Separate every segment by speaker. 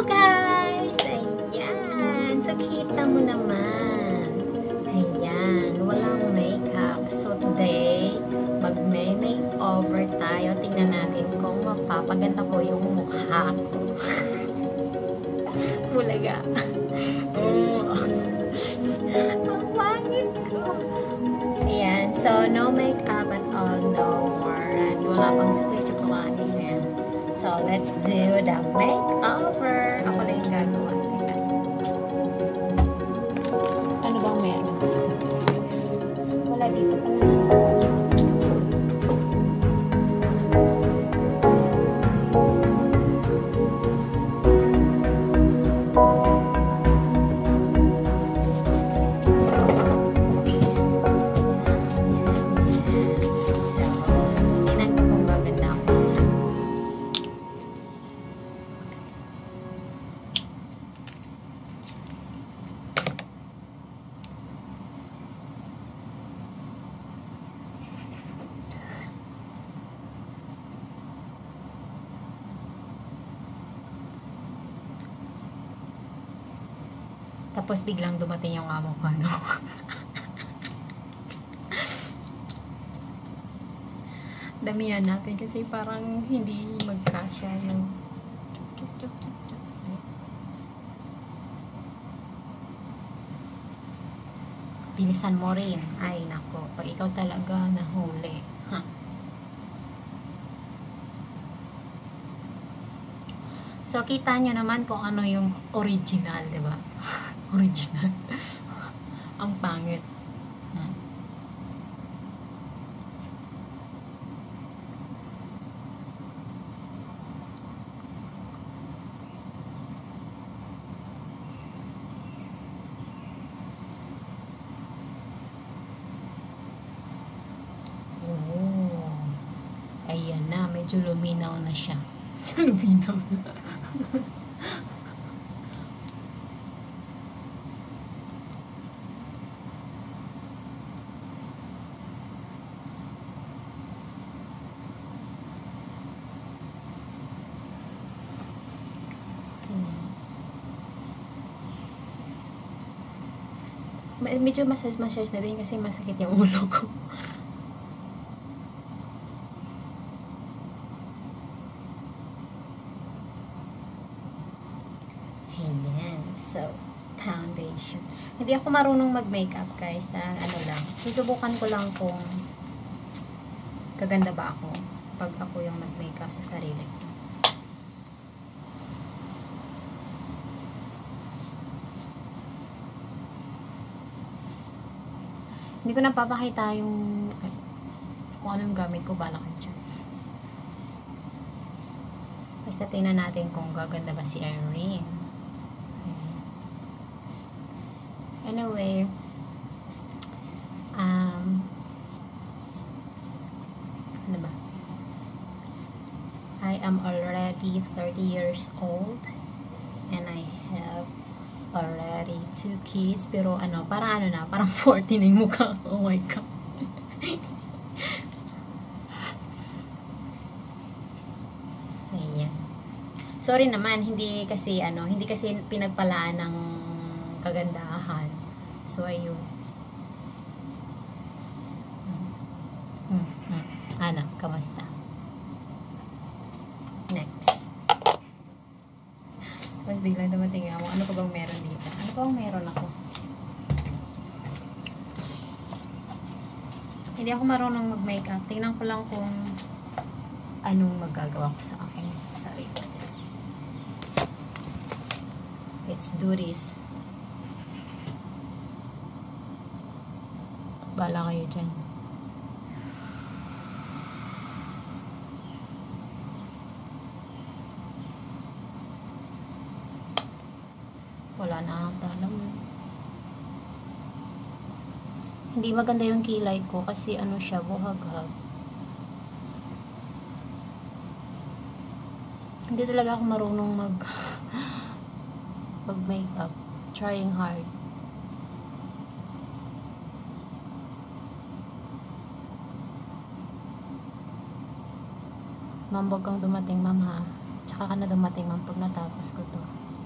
Speaker 1: guys! Ayan! So, kita mo naman. Ayan. Walang makeup. So, today, mag-makeover tayo. Tingnan natin kung mapapaganda ko yung mukha ko. Bulaga. Ang pangit ko. Ayan. So, no makeup at all. No more. And wala pang sukli-chocolate. So, let's do the makeover. Ako na yung gagawa. Teka. Ano bang meron? Oops. Wala dito pa na nasa. Tapos biglang dumating yung amo ko, ano. Damihan natin kasi parang hindi magkasya yung bilisan mo rin. Ay, nako. Pag ikaw talaga nahuli. Ha? So, kita nyo naman kung ano yung original, di ba? Original. Ang pangit. Oh. Ayan na. Medyo luminaw na siya. Luminaw na. Medyo massage na din kasi masakit yung ulo ko. Ayan. So, foundation. Hindi ako marunong mag-makeup, guys. Ano lang. Susubukan ko lang kung kaganda ba ako pag ako yung mag-makeup sa sarili ko. Hindi ko napapakita yung kung anong gamit ko, bala kayo dyan. Basta tingnan natin kung gaganda ba si Irene. Anyway, ano ba? I am already 30 years old and I have already 2 kids, pero ano, parang ano na, parang 40 na yung mukha. Oh my God. Ayan. Sorry naman, hindi kasi pinagpalaan ng kagandahan. So, ayun. Ano, kamusta? Next. Tapos biglang dumating ako, ano pa bang meron dito? Ano pa bang meron ako? Hindi ako marunong mag-makeup. Tingnan ko lang kung anong magagawa ko sa aking sarili. Let's do this. Bala kayo dyan. Wala na ata alam. Hindi maganda yung kilay ko kasi ano siya, buhaghag. Hindi talaga ako marunong mag-makeup. Trying hard. Ma'am, wag kang dumating, ma'am, ha? Tsaka ka na dumating, ma'am, pag natapos ko to.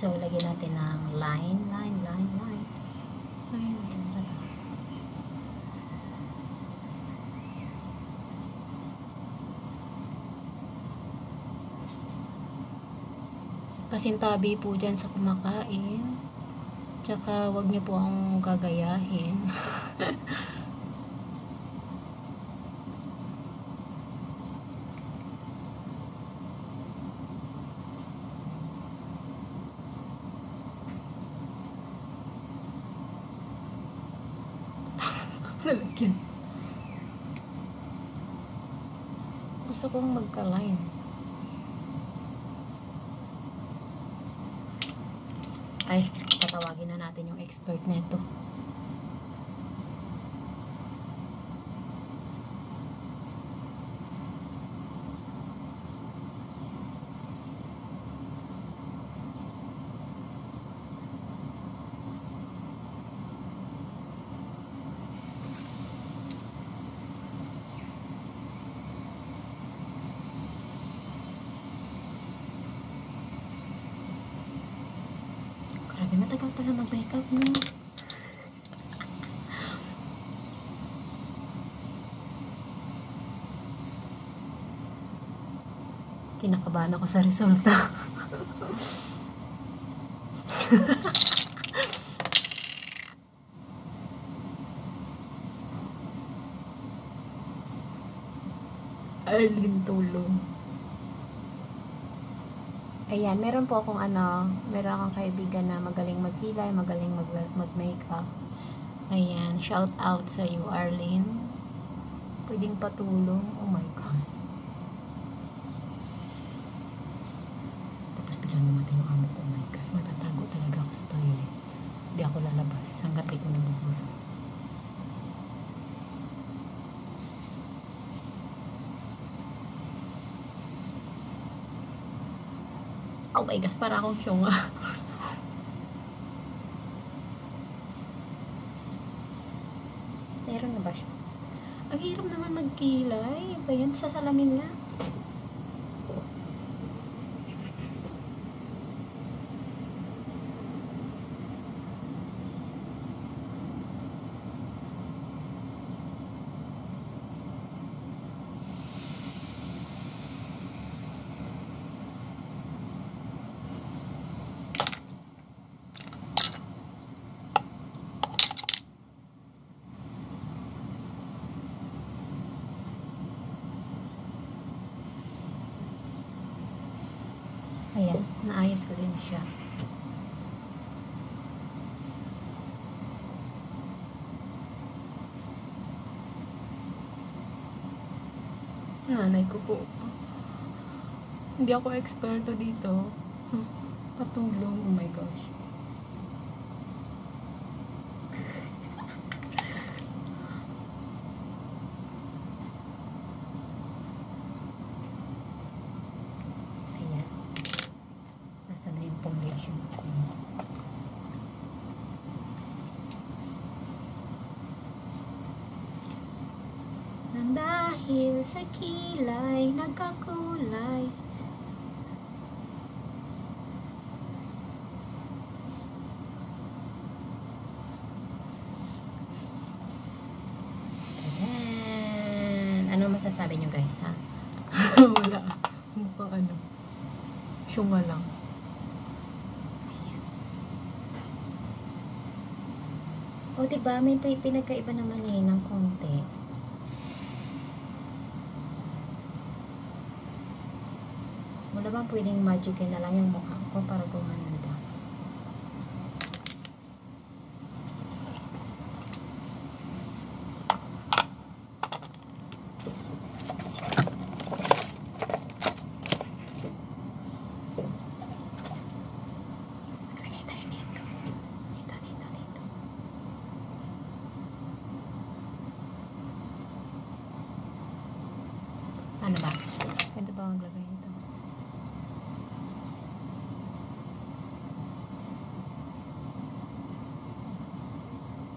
Speaker 1: So, lagyan natin ng line. Pasintabi po dyan sa kumakain. Tsaka, wag niyo po ang gagayahin. Lalagyan. Gusto kong magka-line. Ay, tatawagin na natin yung expert neto. Grabe, matagal pala mag-makeup, no? Kinakabahan ako sa resulta. Arlene, tulong. Ayan, meron po akong meron akong kaibigan na magaling magkilay, magaling mag-makeup. Ayan, shout out sa iyo, Arlene. Pwedeng patulong. Oh my God. Tapos biglang dumating yung amo ko. Oh my God. Matatago talaga ako sa toilet. Hindi ako lalabas hanggat di ko nabubulo. Oh my gosh, para akong syunga. Meron na ba siya? Ang hirap naman magkilay. Ba yan? Sa salamin nga. Ayan, naayos ko din siya. Nanay ko po. Hindi ako eksperto dito. Patulong, oh my gosh. Nang dahil sa kilay nagkakulay. Ayan. Ano masasabi nyo guys, ha? Wala. Mukhang syunga lang. O diba, may pinagkaiba naman ng konti. Wala bang pwedeng magicin na lang yung mukha ko para gumanda? Ano ba? Ganito ba ang maglagay nito?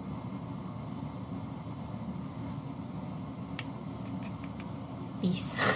Speaker 1: Peace.